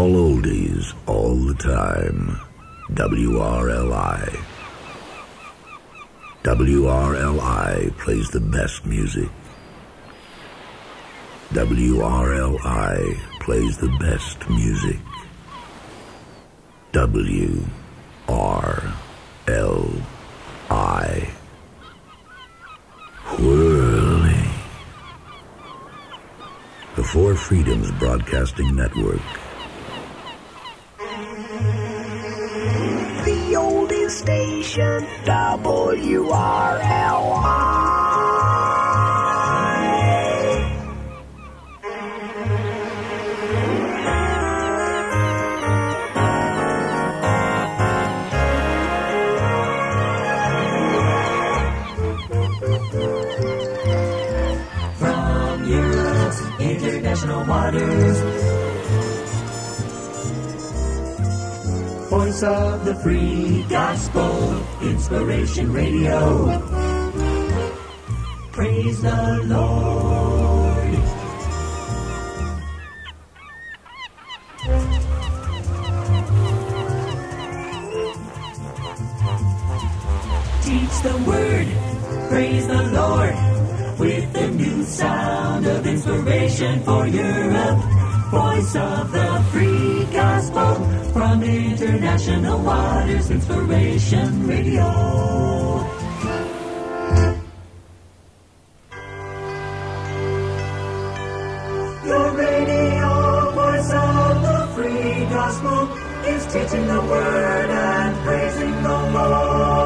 All oldies, all the time. WRLI. WRLI plays the best music. WRLI plays the best music. WRLI. Whirly. The Four Freedoms Broadcasting Network. The oldest station, WRLI. From Europe's international waters, voice of the free gospel, Inspiration Radio. Praise the Lord. Teach the word, praise the Lord, with the new sound of inspiration for Europe. Voice of the free gospel, from international waters, Inspiration Radio. Your radio, voice of the free gospel, is teaching the word and praising the Lord.